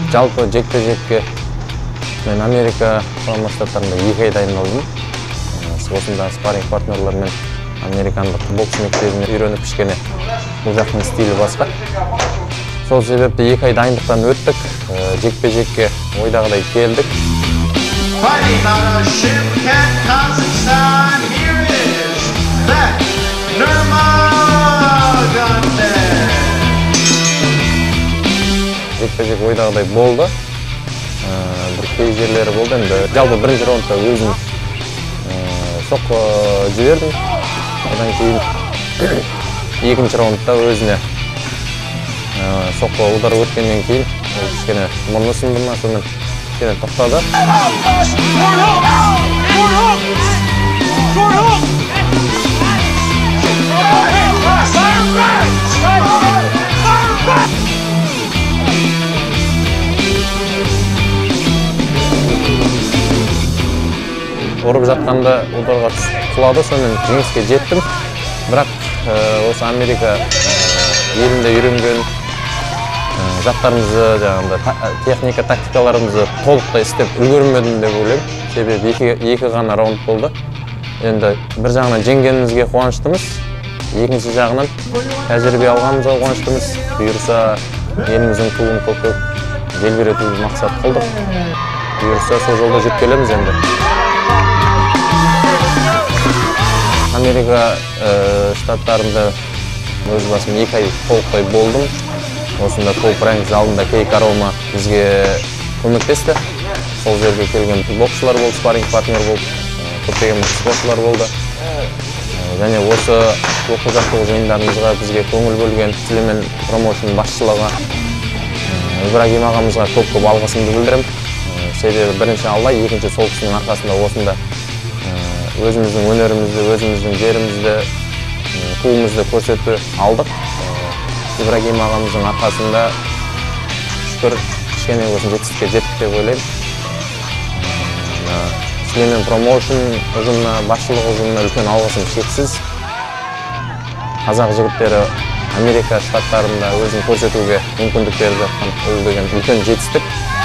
Жалпы жекпе-жекке мен Америка құрама штаттарында 2 ай дайындалдым. Осында спарринг партнерлармен американдық бокс мектебіне үйреніп кішкене бұл жақтың стилі басқа. Сол себепті 2 ай дайындықтан өттік, жекпе-жекке ойдағыдай келдік. Fighting out of Shimkent, Kazakhstan, here is Bek Nurmagomedov. Жекпе-жек ойдағыдай болды. Бір кей жерлері болды. Енді жалпы бірінші раундта өзім соққы жібердім. Одан кейін екінші раундта өзіне соққы удар өткеннен кейін кішкене мұрны сынды ма, сонымен кішкене тоқтады. Ұрып жатқанда ударға құлады, сонымен жеңіске жеттім. Бірақ осы Америка елінде үйренген заттарымызды, техника, тактикаларымызды толықтай істеп үлгермедім деп ойлаймын. Себебі екі ғана раунд болды. Енді бір жағынан жеңгенімізге қуаныштымыз, екінші жағынан тәжірибе алғанымызға қуаныштымыз. Бұйырса еліміздің туын көкіп желбіретуді мақсат қылдық. Бұйырса сол жолда жүріп келеміз енді. Америка штаттарында өз басым 2 ай толықтай болдым. Осында Top Rank залында Кей Карома бізге көмектесті. Сол жерге келген боксшылар болды, спарринг партнер болды, көптеген спортшылар болды. Және осы оқу-жаттығу жиындарымызға бізге көңіл бөлген Сүлеймен промоушн басшылығы Ибрагим ағамызға көп алғысымды білдірем. Себебі бірінші Алла, екінші сол кісінің арқасында осында өзіміздің өнерімізді, өзіміздің жерімізді, туымызды көрсетіп алдық. Ибрагим ағамыздың арқасында шүкір кішкене болсын жетістікке жеттік деп ойлаймын. Сүлеймен промоушн ұжымына, басшылық ұжымына үлкен алғысым шексіз. Қазақ жігіттері Америка штаттарында өзін көрсетуге мүмкіндік беріп жатқан ол деген үлкен жетістік.